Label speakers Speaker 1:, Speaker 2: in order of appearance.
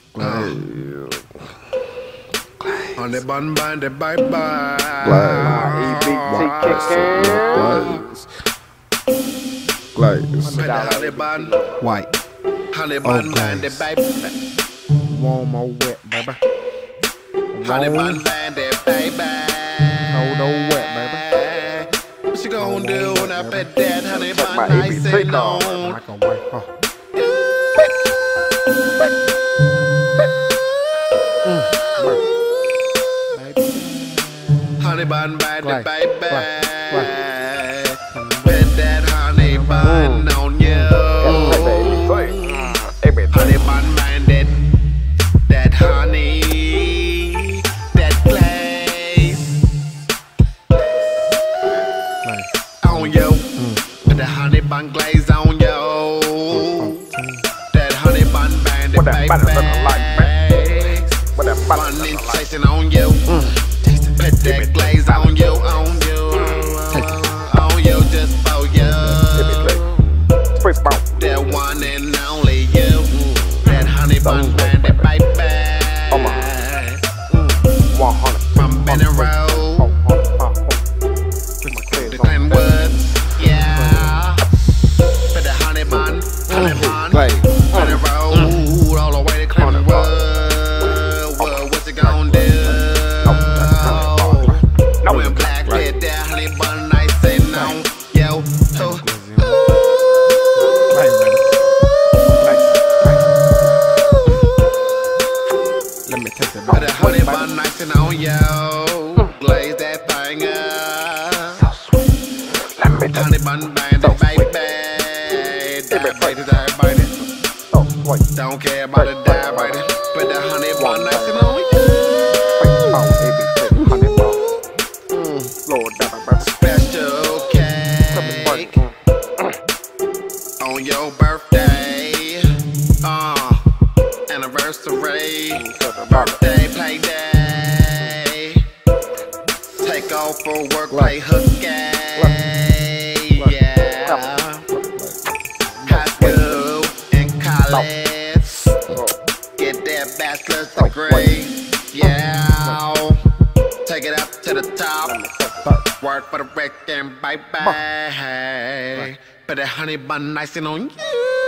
Speaker 1: HunnyBun Bandit, bye bye. HunnyBun,
Speaker 2: White.
Speaker 1: HunnyBun Bandit, baby.
Speaker 2: One more wet, baby.
Speaker 1: HunnyBun Bandit, baby.
Speaker 2: Hold on wet, baby.
Speaker 1: What you gonna do when I put that HunnyBun nice and long? HunnyBun Bandit, baby. Put that HunnyBun on you. HunnyBun Bandit, that honey, that glaze on you. Put the HunnyBun glaze on you. That HunnyBun Bandit, baby. One inch chasing on you. Put that glaze on you, just for you. That one and only you. That HunnyBun Bandit, baby. From Benning Road to Glenwood, yeah. Put the HunnyBun, Benning Road, all the way to Glenwood. What's it gonna do? When black hit that HunnyBun nice and on, yo.
Speaker 2: Let me take it
Speaker 1: Put the HunnyBun nice and on, yo. Glaze that thing up. HunnyBun Bandit, baby. Diabetes. Don't care about the diabetes. Put the HunnyBun nice and on, yo. Special cake on your birthday, anniversary, birthday, play day, take off for work, play hooky, yeah, high school and college, get that bachelor's degree, yeah. Take it up to the top. Work for the wreck and bye bye. Put that HunnyBun nice and on you.